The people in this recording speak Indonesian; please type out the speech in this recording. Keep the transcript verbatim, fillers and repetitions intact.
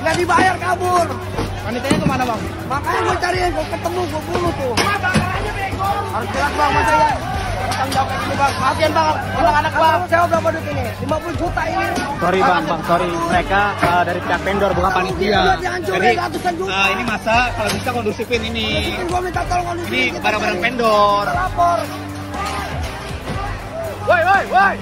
Nggak dibayar kabur. Panitianya kemana bang? Makanya gue cariin, gue ketemu, gue bunuh tuh. Bakarannya bego. Harus jelas bang, masa ya? Tanggung jawab kayak gini bang. Maafin bang, anak-anak bang. Sewa berapa duit ini? lima puluh juta ini. Sorry bang, bang, sorry. Mereka uh, dari pihak vendor bukan panitia. Jadi uh, ini masa kalau bisa kondusifin ini. Gue minta tolong kondusifin. Ini barang-barang vendor. Lapor. Woi, woi, woi.